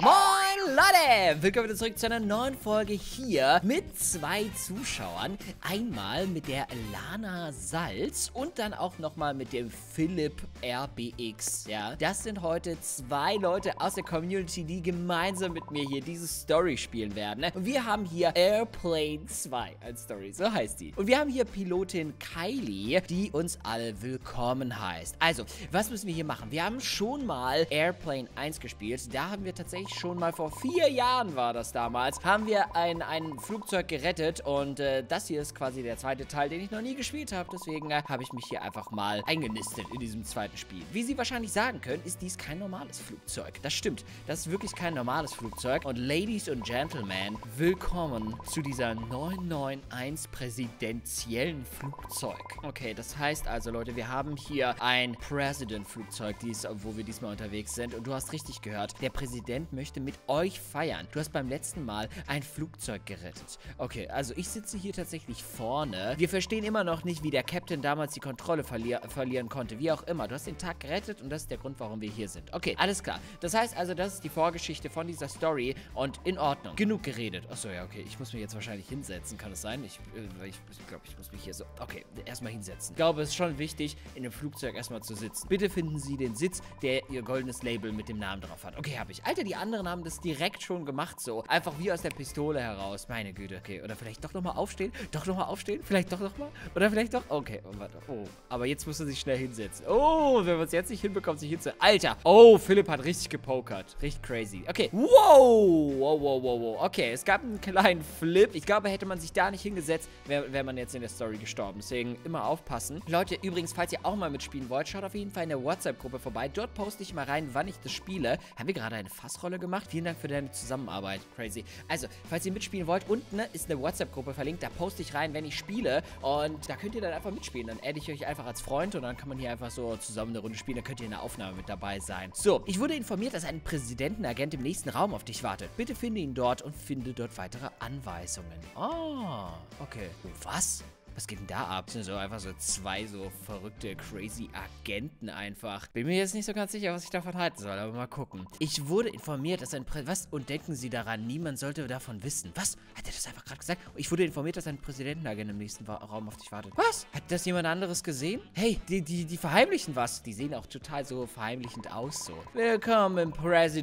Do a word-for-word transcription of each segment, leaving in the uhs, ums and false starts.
Moin Leute, willkommen wieder zurück zu einer neuen Folge hier mit zwei Zuschauern. Einmal mit der Lana Salz und dann auch nochmal mit dem Philipp R B X. Ja, das sind heute zwei Leute aus der Community, die gemeinsam mit mir hier diese Story spielen werden. Ne? Und wir haben hier Airplane zwei als Story, so heißt die. Und wir haben hier Pilotin Kylie, die uns alle willkommen heißt. Also, was müssen wir hier machen? Wir haben schon mal Airplane eins gespielt. Da haben wir tatsächlich schon mal vor vier Jahren war das damals, haben wir ein, ein Flugzeug gerettet und äh, das hier ist quasi der zweite Teil, den ich noch nie gespielt habe. Deswegen äh, habe ich mich hier einfach mal eingenistet in diesem zweiten Spiel. Wie Sie wahrscheinlich sagen können, ist dies kein normales Flugzeug. Das stimmt, das ist wirklich kein normales Flugzeug. Und Ladies und Gentlemen, willkommen zu dieser neun neun eins präsidentiellen Flugzeug. Okay, das heißt also, Leute, wir haben hier ein President-Flugzeug, dies, wo wir diesmal unterwegs sind. Und du hast richtig gehört, der Präsident möchte mit euch feiern. Du hast beim letzten Mal ein Flugzeug gerettet. Okay, also ich sitze hier tatsächlich vorne. Wir verstehen immer noch nicht, wie der Captain damals die Kontrolle verlier verlieren konnte. Wie auch immer. Du hast den Tag gerettet und das ist der Grund, warum wir hier sind. Okay, alles klar. Das heißt also, das ist die Vorgeschichte von dieser Story und in Ordnung. Genug geredet. Achso, ja, okay. Ich muss mich jetzt wahrscheinlich hinsetzen. Kann das sein? Ich, äh, ich, ich glaube, ich muss mich hier so... Okay, erstmal hinsetzen. Ich glaube, es ist schon wichtig, in dem Flugzeug erstmal zu sitzen. Bitte finden Sie den Sitz, der Ihr goldenes Label mit dem Namen drauf hat. Okay, habe ich. Alter, die anderen haben das direkt schon gemacht so. Einfach wie aus der Pistole heraus. Meine Güte. Okay, oder vielleicht doch nochmal aufstehen. Doch nochmal aufstehen. Vielleicht doch nochmal. Oder vielleicht doch... Okay, oh, warte. Oh, aber jetzt muss er sich schnell hinsetzen. Oh, wenn man es jetzt nicht hinbekommt, sich hinzusetzen. Alter. Oh, Philipp hat richtig gepokert. Richtig crazy. Okay. Wow. Wow, wow, wow, wow. Okay, es gab einen kleinen Flip. Ich glaube, hätte man sich da nicht hingesetzt, wäre wär man jetzt in der Story gestorben. Deswegen immer aufpassen. Leute, übrigens, falls ihr auch mal mitspielen wollt, schaut auf jeden Fall in der WhatsApp-Gruppe vorbei. Dort poste ich mal rein, wann ich das spiele. Haben wir gerade eine Fassrolle gemacht? Vielen Dank für deine Zusammenarbeit. Crazy. Also, falls ihr mitspielen wollt, unten ist eine WhatsApp-Gruppe verlinkt. Da poste ich rein, wenn ich spiele. Und da könnt ihr dann einfach mitspielen. Dann adde ich euch einfach als Freund und dann kann man hier einfach so zusammen eine Runde spielen. Dann könnt ihr in der Aufnahme mit dabei sein. So, ich wurde informiert, dass ein Präsidentenagent im nächsten Raum auf dich wartet. Bitte finde ihn dort und finde dort weitere Anweisungen. Ah, okay. Was? Was geht denn da ab? Das sind so einfach so zwei so verrückte, crazy Agenten einfach. Bin mir jetzt nicht so ganz sicher, was ich davon halten soll, aber mal gucken. Ich wurde informiert, dass ein Prä... Was? Und denken Sie daran, niemand sollte davon wissen. Was? Hat er das einfach gerade gesagt? Ich wurde informiert, dass ein Präsidentenagent im nächsten Raum auf dich wartet. Was? Hat das jemand anderes gesehen? Hey, die, die, die verheimlichen was. Die sehen auch total so verheimlichend aus so. Willkommen im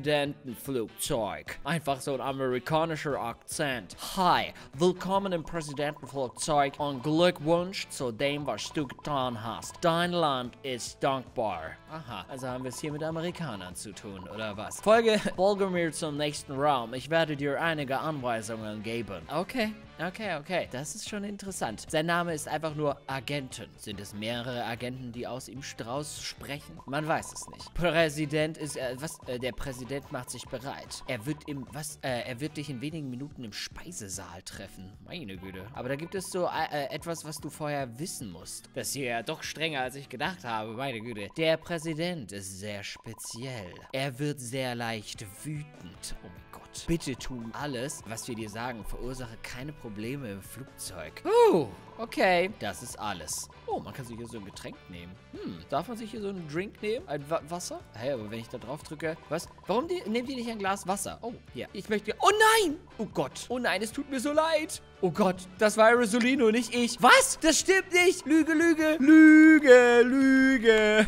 Präsidentenflugzeug. Einfach so ein amerikanischer Akzent. Hi, willkommen im Präsidentenflugzeug und Glückwunsch zu dem, was du getan hast. Dein Land ist dankbar. Aha, also haben wir es hier mit Amerikanern zu tun, oder was? Folge, folge mir zum nächsten Raum. Ich werde dir einige Anweisungen geben. Okay. Okay, okay. Das ist schon interessant. Sein Name ist einfach nur Agenten. Sind es mehrere Agenten, die aus ihm Strauß sprechen? Man weiß es nicht. Präsident ist, äh, was? Äh, der Präsident macht sich bereit. Er wird im, was? Äh, er wird dich in wenigen Minuten im Speisesaal treffen. Meine Güte. Aber da gibt es so äh, etwas, was du vorher wissen musst. Das ist hier ja doch strenger, als ich gedacht habe. Meine Güte. Der Präsident ist sehr speziell. Er wird sehr leicht wütend. Oh mein Gott. Bitte tu alles, was wir dir sagen. Verursache keine Probleme im Flugzeug. Uh, okay. Das ist alles. Oh, man kann sich hier so ein Getränk nehmen. Hm, darf man sich hier so einen Drink nehmen? Ein Wa Wasser? Hey, aber wenn ich da drauf drücke... Was? Warum die, nehmt ihr nicht ein Glas Wasser? Oh, hier. Ich möchte... Oh nein! Oh Gott. Oh nein, es tut mir so leid. Oh Gott, das war Rosolino, nicht ich. Was? Das stimmt nicht. Lüge, Lüge. Lüge, Lüge.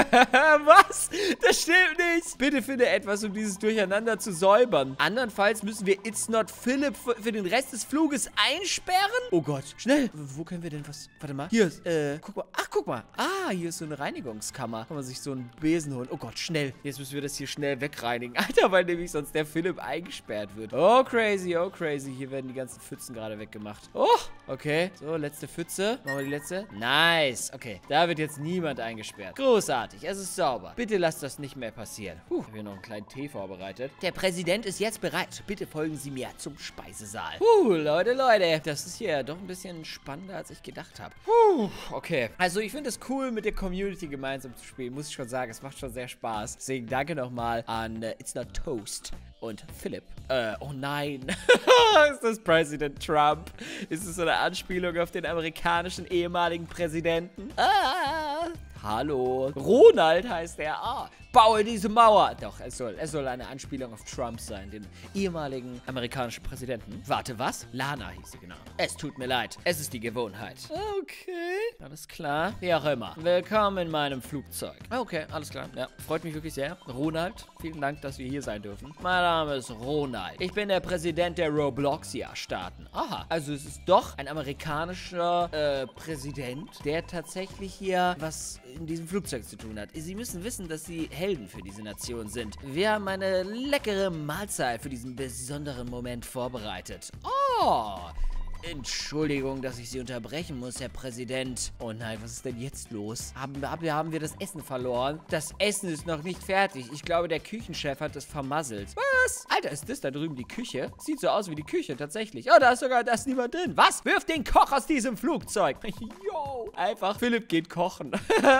Was? Das stimmt nicht. Bitte finde etwas, um dieses Durcheinander zu säubern. Andernfalls müssen wir It's Not Philip für den Rest des Fluges einsperren. Oh Gott, schnell. Wo können wir denn was? Warte mal. Hier ist, äh, guck mal. Ach, guck mal. Ah, hier ist so eine Reinigungskammer. Kann man sich so einen Besen holen. Oh Gott, schnell. Jetzt müssen wir das hier schnell wegreinigen. Alter, weil nämlich sonst der Philipp eingesperrt wird. Oh, crazy, oh, crazy. Hier werden die ganzen Pfützen gerade weggemacht. Oh, okay. So, letzte Pfütze. Machen wir die letzte. Nice. Okay, da wird jetzt niemand eingesperrt. Großartig. Es ist sauber. Bitte lasst das nicht mehr passieren. Puh, ich habe hier noch einen kleinen Tee vorbereitet. Der Präsident ist jetzt bereit. Bitte folgen Sie mir zum Speisesaal. Puh, Leute, Leute. Das ist hier doch ein bisschen spannender, als ich gedacht habe. Puh, okay. Also, ich finde es cool, mit der Community gemeinsam zu spielen. Muss ich schon sagen. Es macht schon sehr Spaß. Deswegen danke nochmal an uh, It's Not Toast und Philipp. Äh, oh nein. Ist das Präsident Trump? Ist es so eine Anspielung auf den amerikanischen ehemaligen Präsidenten? Ah. Hallo. Ronald heißt er. Ah, baue diese Mauer. Doch, es soll, es soll eine Anspielung auf Trump sein, den ehemaligen amerikanischen Präsidenten. Warte, was? Lana hieß sie, genau. Es tut mir leid. Es ist die Gewohnheit. Okay. Alles klar. Wie auch immer. Willkommen in meinem Flugzeug. Okay, alles klar. Ja, freut mich wirklich sehr. Ronald, vielen Dank, dass wir hier sein dürfen. Mein Name ist Ronald. Ich bin der Präsident der Robloxia-Staaten. Aha. Also es ist doch ein amerikanischer äh, Präsident, der tatsächlich hier was in diesem Flugzeug zu tun hat. Sie müssen wissen, dass sie Helden für diese Nation sind. Wir haben eine leckere Mahlzeit für diesen besonderen Moment vorbereitet. Oh! Entschuldigung, dass ich Sie unterbrechen muss, Herr Präsident. Oh nein, was ist denn jetzt los? Haben, haben wir das Essen verloren? Das Essen ist noch nicht fertig. Ich glaube, der Küchenchef hat es vermasselt. Was? Alter, ist das da drüben die Küche? Sieht so aus wie die Küche, tatsächlich. Oh, da ist sogar, da ist niemand drin. Was? Wirf den Koch aus diesem Flugzeug. Yo. Einfach, Philipp geht kochen.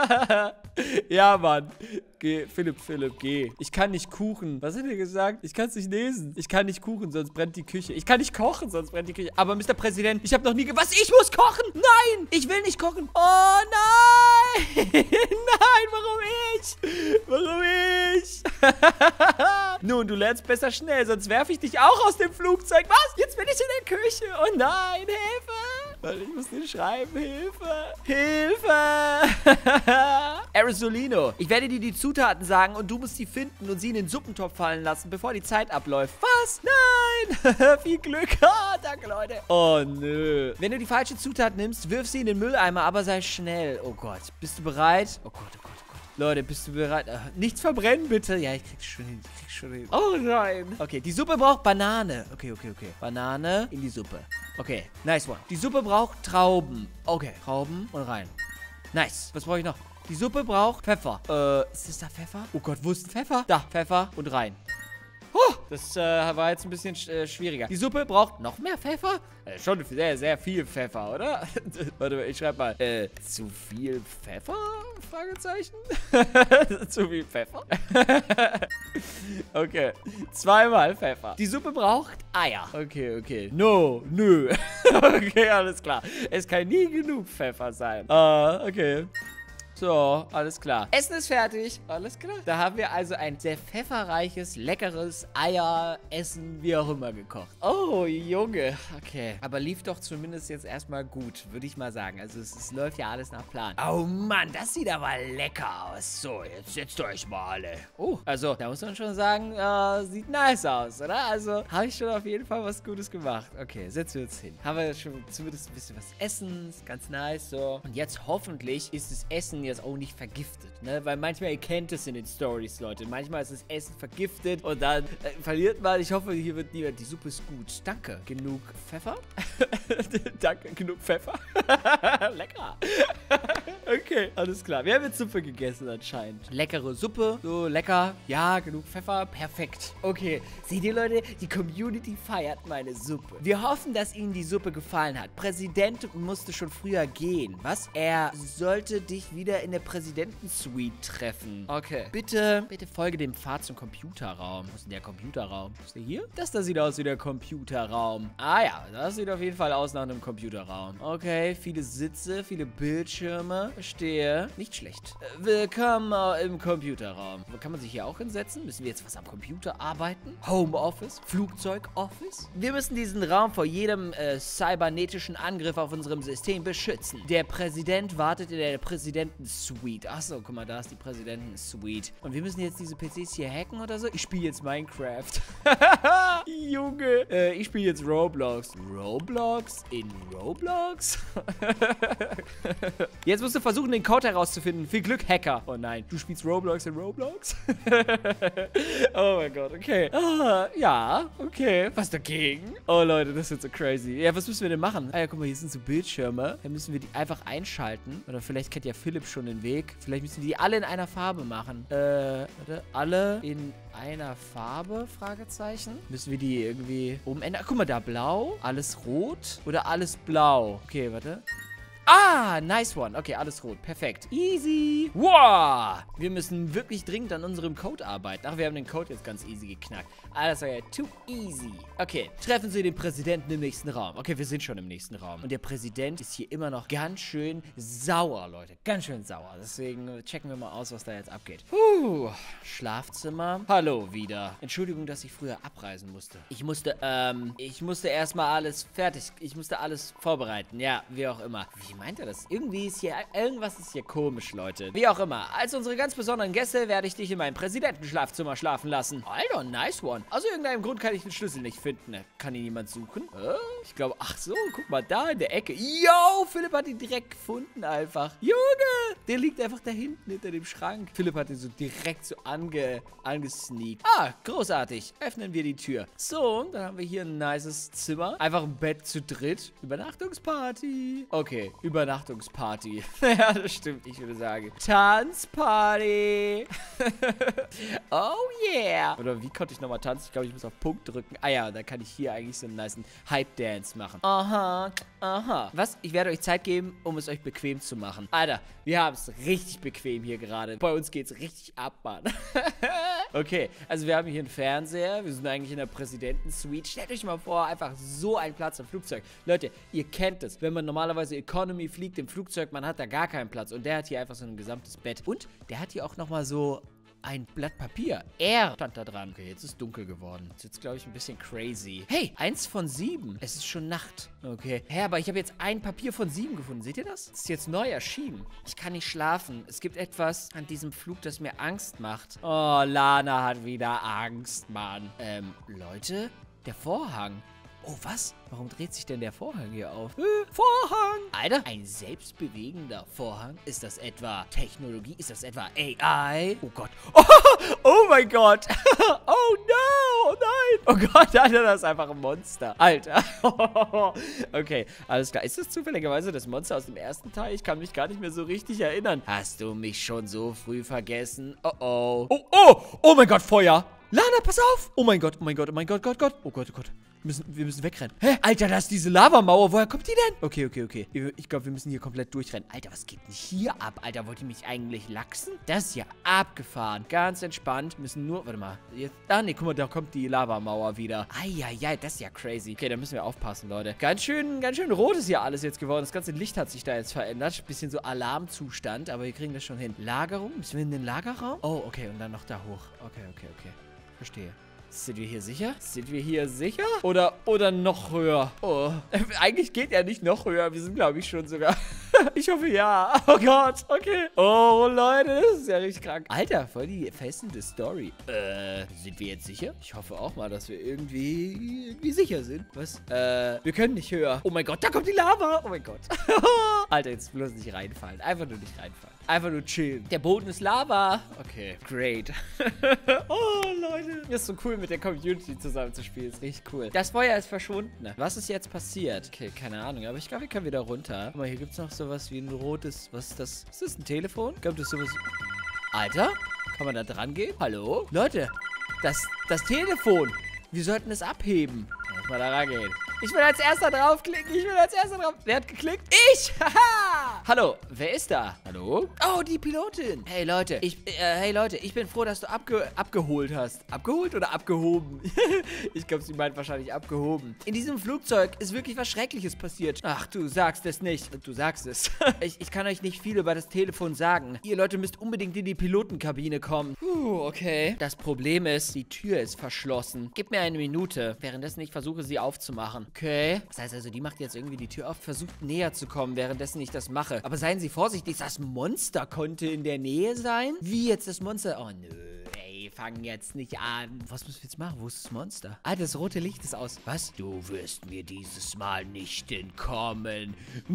Ja, Mann. Geh, Philipp, Philipp, geh. Ich kann nicht kuchen. Was hat er gesagt? Ich kann es nicht lesen. Ich kann nicht kuchen, sonst brennt die Küche. Ich kann nicht kochen, sonst brennt die Küche. Aber Mister Präsident, ich habe noch nie ge... Was? Ich muss kochen? Nein! Ich will nicht kochen. Oh, nein! Nein, warum ich? Warum ich? Nun, du lernst besser schnell, sonst werfe ich dich auch aus dem Flugzeug. Was? Jetzt bin ich in der Küche. Oh nein, Hilfe! Weil ich muss dir schreiben. Hilfe! Hilfe! Arizolino, ich werde dir die Zutaten sagen und du musst sie finden und sie in den Suppentopf fallen lassen, bevor die Zeit abläuft. Was? Nein! Viel Glück. Ah, danke, Leute. Oh, nö. Wenn du die falsche Zutat nimmst, wirf sie in den Mülleimer, aber sei schnell. Oh Gott. Bist du bereit? Oh Gott, oh Gott, oh Gott. Leute, bist du bereit? Äh, nichts verbrennen, bitte. Ja, ich krieg's schon hin. Ich krieg's schon hin. Oh nein. Okay, die Suppe braucht Banane. Okay, okay, okay. Banane in die Suppe. Okay, nice one. Die Suppe braucht Trauben. Okay, Trauben und rein. Nice. Was brauche ich noch? Die Suppe braucht Pfeffer. Äh, ist das da Pfeffer? Oh Gott, wo ist Pfeffer? Da, Pfeffer und rein. Huh, das äh, war jetzt ein bisschen äh, schwieriger. Die Suppe braucht noch mehr Pfeffer? Äh, schon sehr, sehr viel Pfeffer, oder? Warte mal, ich schreibe mal. Äh, zu viel Pfeffer? Fragezeichen? Zu viel Pfeffer? Okay. Zweimal Pfeffer. Die Suppe braucht Eier. Okay, okay. No, nö. Okay, alles klar. Es kann nie genug Pfeffer sein. Ah, uh, okay. So, alles klar. Essen ist fertig. Alles klar. Da haben wir also ein sehr pfefferreiches, leckeres Eieressen, wie auch immer, gekocht. Oh, Junge. Okay. Aber lief doch zumindest jetzt erstmal gut, würde ich mal sagen. Also es, es läuft ja alles nach Plan. Oh Mann, das sieht aber lecker aus. So, jetzt setzt euch mal alle. Oh, also da muss man schon sagen, äh, sieht nice aus, oder? Also habe ich schon auf jeden Fall was Gutes gemacht. Okay, setzen wir uns hin. Haben wir schon zumindest ein bisschen was essen. Ist ganz nice so. Und jetzt hoffentlich ist das Essen jetzt auch nicht vergiftet, ne? Weil manchmal, ihr kennt es in den Stories, Leute. Manchmal ist das Essen vergiftet und dann äh, verliert man. Ich hoffe, hier wird niemand. Die Suppe ist gut. Danke. Genug Pfeffer? Danke, genug Pfeffer. Lecker. Okay, alles klar. Wir haben jetzt Suppe gegessen anscheinend. Leckere Suppe. So, lecker. Ja, genug Pfeffer. Perfekt. Okay. Seht ihr, Leute? Die Community feiert meine Suppe. Wir hoffen, dass Ihnen die Suppe gefallen hat. Präsident musste schon früher gehen. Was? Er sollte dich wieder in der Präsidentensuite treffen. Okay. Bitte, bitte folge dem Pfad zum Computerraum. Wo ist denn der Computerraum? Ist der hier? Das da sieht aus wie der Computerraum. Ah ja, das sieht auf jeden Fall aus nach einem Computerraum. Okay, viele Sitze, viele Bildschirme. Verstehe. Nicht schlecht. Äh, willkommen äh, im Computerraum. Kann man sich hier auch hinsetzen? Müssen wir jetzt was am Computer arbeiten? Homeoffice? Flugzeugoffice? Wir müssen diesen Raum vor jedem äh, cybernetischen Angriff auf unserem System beschützen. Der Präsident wartet in der Präsidentensuite. Achso, guck mal, da ist die Präsidentensuite. Und wir müssen jetzt diese P Cs hier hacken oder so? Ich spiele jetzt Minecraft. Junge. Äh, ich spiele jetzt Roblox. Roblox? In Roblox? Jetzt musst du versuchen, den Code herauszufinden. Viel Glück, Hacker. Oh nein, du spielst Roblox in Roblox? Oh mein Gott, okay. Ah, ja, okay. Was dagegen? Oh Leute, das wird so crazy. Ja, was müssen wir denn machen? Ah ja, guck mal, hier sind so Bildschirme. Dann müssen wir die einfach einschalten. Oder vielleicht kennt ja Philipp schon den Weg. Vielleicht müssen wir die alle in einer Farbe machen. Äh, warte. Alle in einer Farbe? Fragezeichen. Müssen wir die irgendwie umändern? Guck mal, da blau. Alles rot. Oder alles blau? Okay, warte. Ah, nice one. Okay, alles rot. Perfekt. Easy. Wow. Wir müssen wirklich dringend an unserem Code arbeiten. Ach, wir haben den Code jetzt ganz easy geknackt. Ah, das war ja too easy. Okay, treffen Sie den Präsidenten im nächsten Raum. Okay, wir sind schon im nächsten Raum. Und der Präsident ist hier immer noch ganz schön sauer, Leute. Ganz schön sauer. Deswegen checken wir mal aus, was da jetzt abgeht. Puh. Schlafzimmer. Hallo wieder. Entschuldigung, dass ich früher abreisen musste. Ich musste, ähm, ich musste erstmal alles fertig. Ich musste alles vorbereiten. Ja, wie auch immer. Wie meint er das? Irgendwie ist hier, irgendwas ist hier komisch, Leute. Wie auch immer. Als unsere ganz besonderen Gäste werde ich dich in meinem Präsidentenschlafzimmer schlafen lassen. Alter, nice one. Aus irgendeinem Grund kann ich den Schlüssel nicht finden. Kann ihn jemand suchen? Äh? Ich glaube, ach so, guck mal da in der Ecke. Yo, Philipp hat ihn direkt gefunden einfach. Junge, der liegt einfach da hinten hinter dem Schrank. Philipp hat ihn so direkt so ange, angesneakt. Ah, großartig. Öffnen wir die Tür. So, dann haben wir hier ein nices Zimmer. Einfach ein Bett zu dritt. Übernachtungsparty. Okay, Übernachtungsparty. Ja, das stimmt, ich würde sagen. Tanzparty. Oh yeah. Oder wie konnte ich nochmal tanzen? Ich glaube, ich muss auf Punkt drücken. Ah ja, dann kann ich hier eigentlich so einen niceen Hype-Dance machen. Aha, aha. Was? Ich werde euch Zeit geben, um es euch bequem zu machen. Alter, wir haben es richtig bequem hier gerade. Bei uns geht es richtig ab, Mann. Okay, also wir haben hier einen Fernseher. Wir sind eigentlich in der Präsidentensuite. Stellt euch mal vor, einfach so ein Platz im Flugzeug. Leute, ihr kennt es. Wenn man normalerweise Economy fliegt im Flugzeug, man hat da gar keinen Platz. Und der hat hier einfach so ein gesamtes Bett. Und der hat hier auch nochmal so ein Blatt Papier. Er stand da dran. Okay, jetzt ist dunkel geworden. Das ist jetzt, glaube ich, ein bisschen crazy. Hey, eins von sieben. Es ist schon Nacht. Okay. Hä, aber ich habe jetzt ein Papier von sieben gefunden. Seht ihr das? Das ist jetzt neu erschienen. Ich kann nicht schlafen. Es gibt etwas an diesem Flug, das mir Angst macht. Oh, Lana hat wieder Angst, Mann. Ähm, Leute, der Vorhang. Oh, was? Warum dreht sich denn der Vorhang hier auf? Äh, Vorhang! Alter, ein selbstbewegender Vorhang? Ist das etwa Technologie? Ist das etwa A I? Oh Gott. Oh, oh mein Gott. Oh no. Oh nein. Oh Gott, Alter, das ist einfach ein Monster. Alter. Okay, alles klar. Ist das zufälligerweise das Monster aus dem ersten Teil? Ich kann mich gar nicht mehr so richtig erinnern. Hast du mich schon so früh vergessen? Oh oh. Oh oh. Oh mein Gott, Feuer. Lana, pass auf! Oh mein Gott, oh mein Gott, oh mein Gott, Gott, Gott. Oh Gott, oh Gott. Wir müssen, wir müssen wegrennen. Hä? Alter, da ist diese Lavamauer. Woher kommt die denn? Okay, okay, okay. Ich glaube, wir müssen hier komplett durchrennen. Alter, was geht denn hier ab? Alter, wollt ihr mich eigentlich lachsen? Das ist ja abgefahren. Ganz entspannt. Wir müssen nur, warte mal. Jetzt, ah, nee, guck mal, da kommt die Lavamauer wieder. Eieiei, das ist ja crazy. Okay, da müssen wir aufpassen, Leute. Ganz schön, ganz schön rot ist hier alles jetzt geworden. Das ganze Licht hat sich da jetzt verändert. Bisschen so Alarmzustand, aber wir kriegen das schon hin. Lagerung? Müssen wir in den Lagerraum? Oh, okay, und dann noch da hoch. Okay, okay, okay. Verstehe. Sind wir hier sicher? Sind wir hier sicher? Oder, oder noch höher? Oh. Eigentlich geht ja nicht noch höher. Wir sind, glaube ich, schon sogar. Ich hoffe, ja. Oh Gott. Okay. Oh, Leute. Das ist ja richtig krank. Alter, voll die fesselnde Story. Äh, sind wir jetzt sicher? Ich hoffe auch mal, dass wir irgendwie, irgendwie sicher sind. Was? Äh, wir können nicht höher. Oh mein Gott, da kommt die Lava. Oh mein Gott. Alter, jetzt bloß nicht reinfallen. Einfach nur nicht reinfallen. Einfach nur chillen. Der Boden ist Lava. Okay, great. Oh, Leute. Das ist so cool, mit der Community zusammen zu spielen. Ist richtig cool. Das Feuer ist verschwunden. Was ist jetzt passiert? Okay, keine Ahnung. Aber ich glaube, wir können wieder runter. Guck mal, hier gibt es noch sowas wie ein rotes... Was ist das? Ist das ein Telefon? Ich glaube, das ist sowas... Alter? Kann man da dran gehen? Hallo? Leute, das, das Telefon. Wir sollten es abheben. Lass mal da rangehen. Ich will als erster draufklicken. Ich will als erster drauf... Wer hat geklickt? Ich! Haha! Hallo, wer ist da? Hallo? Oh, die Pilotin. Hey, Leute. Ich, äh, hey, Leute. Ich bin froh, dass du abge abgeholt hast. Abgeholt oder abgehoben? Ich glaube, sie meint wahrscheinlich abgehoben. In diesem Flugzeug ist wirklich was Schreckliches passiert. Ach, du sagst es nicht. Du sagst es. ich, ich kann euch nicht viel über das Telefon sagen. Ihr Leute müsst unbedingt in die Pilotenkabine kommen. Puh, okay. Das Problem ist, die Tür ist verschlossen. Gib mir eine Minute. Währenddessen ich versuche, sie aufzumachen. Okay. Das heißt also, die macht jetzt irgendwie die Tür auf, versucht näher zu kommen, währenddessen ich das mache. Aber seien Sie vorsichtig, das Monster konnte in der Nähe sein. Wie jetzt das Monster? Oh, nö. Ey, fangen jetzt nicht an. Was müssen wir jetzt machen? Wo ist das Monster? Ah, das rote Licht ist aus. Was? Du wirst mir dieses Mal nicht entkommen.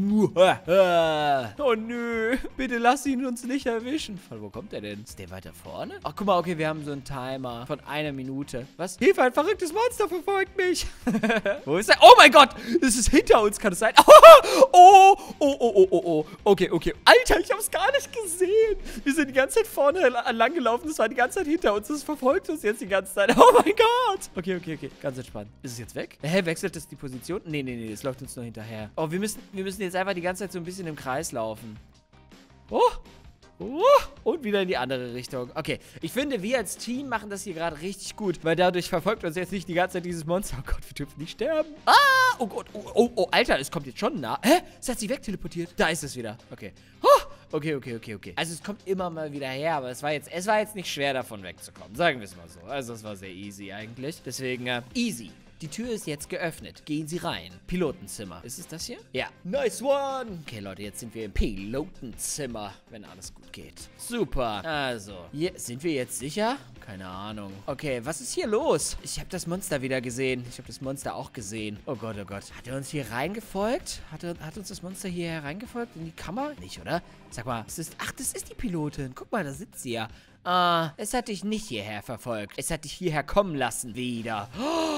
Oh, nö. Bitte lass ihn uns nicht erwischen. Von wo kommt er denn? Ist der weiter vorne? Ach, guck mal, okay, wir haben so einen Timer von einer Minute. Was? Hilfe, ein verrücktes Monster verfolgt mich. Wo ist er? Oh mein Gott! Das ist hinter uns, kann es sein? Oh, oh, oh, oh, oh, oh, oh. Okay, okay. Alter, ich hab's gar nicht gesehen. Wir sind die ganze Zeit vorne lang gelaufen. Das war die ganze Zeit hinter uns. Das das verfolgt uns jetzt die ganze Zeit. Oh mein Gott. Okay, okay, okay. Ganz entspannt. Ist es jetzt weg? Hä, wechselt das die Position? Nee, nee, nee, das läuft uns nur hinterher. Oh, wir müssen, wir müssen jetzt einfach die ganze Zeit so ein bisschen im Kreis laufen. Oh. Oh, und wieder in die andere Richtung. Okay, ich finde, wir als Team machen das hier gerade richtig gut, weil dadurch verfolgt uns jetzt nicht die ganze Zeit dieses Monster. Oh Gott, wir dürfen nicht sterben. Ah, oh Gott, oh, oh, oh, Alter, es kommt jetzt schon nah. Hä? Es hat sich wegteleportiert. Da ist es wieder. Okay. Oh, okay, okay, okay, okay. Also es kommt immer mal wieder her, aber es war jetzt, es war jetzt nicht schwer, davon wegzukommen. Sagen wir es mal so. Also es war sehr easy eigentlich. Deswegen, äh, easy. Die Tür ist jetzt geöffnet. Gehen Sie rein. Pilotenzimmer. Ist es das hier? Ja. Nice one. Okay, Leute, jetzt sind wir im Pilotenzimmer, wenn alles gut geht. Super. Also, hier, sind wir jetzt sicher? Keine Ahnung. Okay, was ist hier los? Ich habe das Monster wieder gesehen. Ich habe das Monster auch gesehen. Oh Gott, oh Gott. Hat er uns hier reingefolgt? Hat, er, hat uns das Monster hier hereingefolgt? In die Kammer? Nicht, oder? Sag mal, es ist... Ach, das ist die Pilotin. Guck mal, da sitzt sie ja. Ah, es hat dich nicht hierher verfolgt. Es hat dich hierher kommen lassen. Wieder.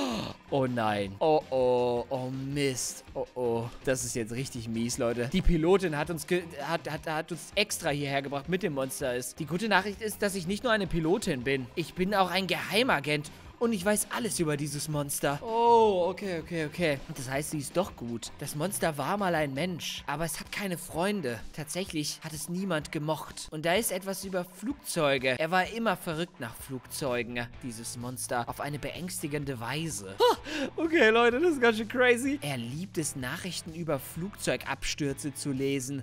Oh nein. Oh, oh. Oh, Mist. Oh, oh. Das ist jetzt richtig mies, Leute. Die Pilotin hat uns, ge hat, hat, hat uns extra hierher gebracht mit dem Monster. Ist. Die gute Nachricht ist, dass ich nicht nur eine Pilotin bin. Ich bin auch ein Geheimagent. Und ich weiß alles über dieses Monster. Oh, okay, okay, okay. Das heißt, sie ist doch gut. Das Monster war mal ein Mensch, aber es hat keine Freunde. Tatsächlich hat es niemand gemocht. Und da ist etwas über Flugzeuge. Er war immer verrückt nach Flugzeugen, dieses Monster, auf eine beängstigende Weise. Okay, Leute, das ist ganz schön crazy. Er liebt es, Nachrichten über Flugzeugabstürze zu lesen.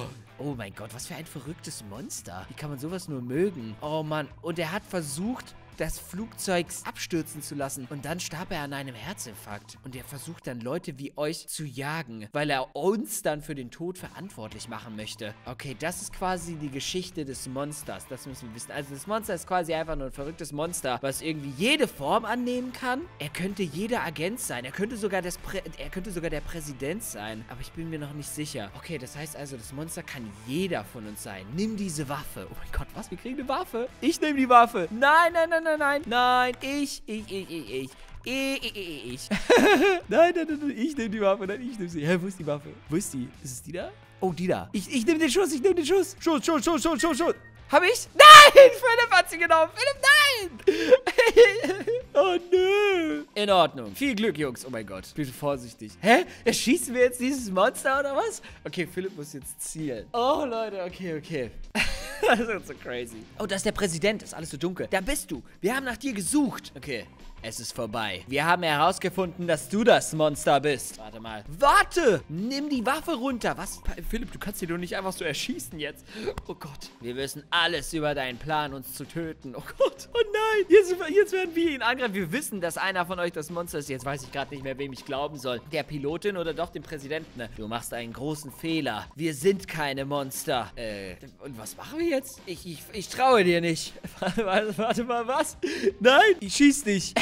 Oh mein Gott, was für ein verrücktes Monster. Wie kann man sowas nur mögen? Oh Mann, und er hat versucht, das Flugzeug abstürzen zu lassen. Und dann starb er an einem Herzinfarkt. Und er versucht dann Leute wie euch zu jagen, weil er uns dann für den Tod verantwortlich machen möchte. Okay, das ist quasi die Geschichte des Monsters. Das müssen wir wissen. Also das Monster ist quasi einfach nur ein verrücktes Monster, was irgendwie jede Form annehmen kann. Er könnte jeder Agent sein. Er könnte sogar, das Prä er könnte sogar der Präsident sein. Aber ich bin mir noch nicht sicher. Okay, das heißt also, das Monster kann jeder von uns sein. Nimm diese Waffe. Oh mein Gott, was? Wir kriegen eine Waffe. Ich nehme die Waffe. Nein, nein, nein, nein. Nein, nein, ich, ich, ich, ich, ich. Ich, ich, ich, ich. Nein, nein, nein, nein, ich nehme die Waffe, nein, ich nehme sie. Hä, wo ist die Waffe? Wo ist die? Ist es die da? Oh, die da. Ich, ich nehme den Schuss, ich nehme den Schuss. Schuss, Schuss, Schuss, Schuss, Schuss, Schuss. Hab ich? Nein, Philipp hat sie genommen. Philipp, nein. Oh, nö. In Ordnung. Viel Glück, Jungs. Oh mein Gott. Bitte vorsichtig. Hä? Erschießen wir jetzt dieses Monster oder was? Okay, Philipp muss jetzt zielen. Oh, Leute, okay, okay. Das ist so crazy. Oh, da ist der Präsident. Ist alles so dunkel. Da bist du. Wir haben nach dir gesucht. Okay. Es ist vorbei. Wir haben herausgefunden, dass du das Monster bist. Warte mal. Warte! Nimm die Waffe runter. Was? Philipp, du kannst dich doch nicht einfach so erschießen jetzt. Oh Gott. Wir wissen alles über deinen Plan, uns zu töten. Oh Gott. Oh nein. Jetzt, jetzt werden wir ihn angreifen. Wir wissen, dass einer von euch das Monster ist. Jetzt weiß ich gerade nicht mehr, wem ich glauben soll. Der Pilotin oder doch dem Präsidenten. Du machst einen großen Fehler. Wir sind keine Monster. Äh, und was machen wir jetzt? Ich, ich, ich traue dir nicht. Warte, warte, warte mal, was? Nein, ich schieß nicht.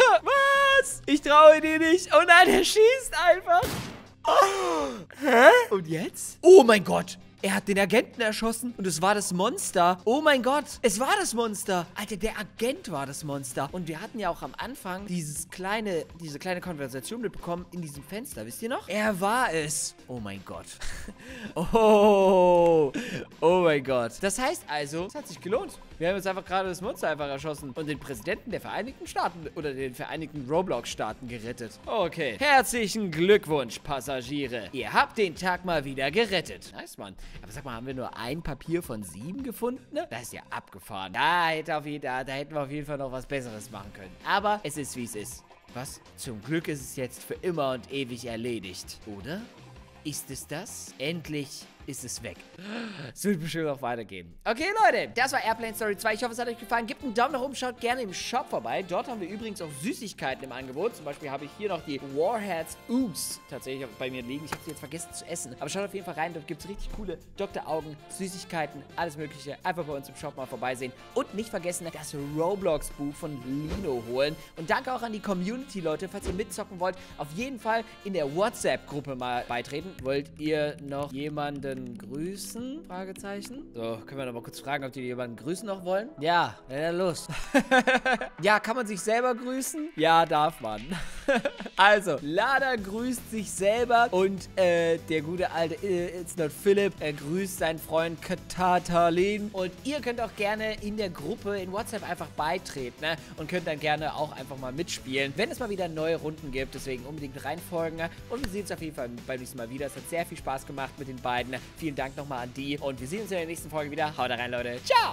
Was? Ich traue dir nicht. Oh nein, er schießt einfach. Oh. Hä? Und jetzt? Oh mein Gott. Er hat den Agenten erschossen und es war das Monster. Oh mein Gott, es war das Monster. Alter, der Agent war das Monster. Und wir hatten ja auch am Anfang dieses kleine, diese kleine Konversation mitbekommen in diesem Fenster. Wisst ihr noch? Er war es. Oh mein Gott. Oh. Oh mein Gott. Das heißt also, es hat sich gelohnt. Wir haben jetzt einfach gerade das Monster einfach erschossen und den Präsidenten der Vereinigten Staaten oder den Vereinigten Roblox-Staaten gerettet. Okay. Herzlichen Glückwunsch, Passagiere. Ihr habt den Tag mal wieder gerettet. Nice, Mann. Aber sag mal, haben wir nur ein Papier von sieben gefunden? Ne? Das ist ja abgefahren. Da, hätte auf jeden, da, da hätten wir auf jeden Fall noch was Besseres machen können. Aber es ist, wie es ist. Was? Zum Glück ist es jetzt für immer und ewig erledigt. Oder? Ist es das? Endlich ist es weg. Es wird bestimmt noch weitergehen. Okay, Leute, das war Airplane Story zwei. Ich hoffe, es hat euch gefallen. Gebt einen Daumen nach oben, schaut gerne im Shop vorbei. Dort haben wir übrigens auch Süßigkeiten im Angebot. Zum Beispiel habe ich hier noch die Warheads Ooze tatsächlich bei mir liegen. Ich habe sie jetzt vergessen zu essen. Aber schaut auf jeden Fall rein. Dort gibt es richtig coole Doktor Augen, Süßigkeiten, alles mögliche. Einfach bei uns im Shop mal vorbeisehen. Und nicht vergessen, das Roblox-Buch von Lino holen. Und danke auch an die Community, Leute. Falls ihr mitzocken wollt, auf jeden Fall in der WhatsApp-Gruppe mal beitreten. Wollt ihr noch jemanden grüßen? Fragezeichen. So, können wir noch mal kurz fragen, ob die jemanden grüßen noch wollen? Ja, ja, los. Ja, kann man sich selber grüßen? Ja, darf man. Also, Lana grüßt sich selber und äh, der gute alte äh, It's Not Philip äh, grüßt seinen Freund Katalin. Und ihr könnt auch gerne in der Gruppe in WhatsApp einfach beitreten, ne? Und könnt dann gerne auch einfach mal mitspielen, wenn es mal wieder neue Runden gibt. Deswegen unbedingt reinfolgen. Und wir sehen uns auf jeden Fall beim nächsten Mal wieder. Es hat sehr viel Spaß gemacht mit den beiden. Vielen Dank nochmal an die. Und wir sehen uns in der nächsten Folge wieder. Haut rein, Leute. Ciao!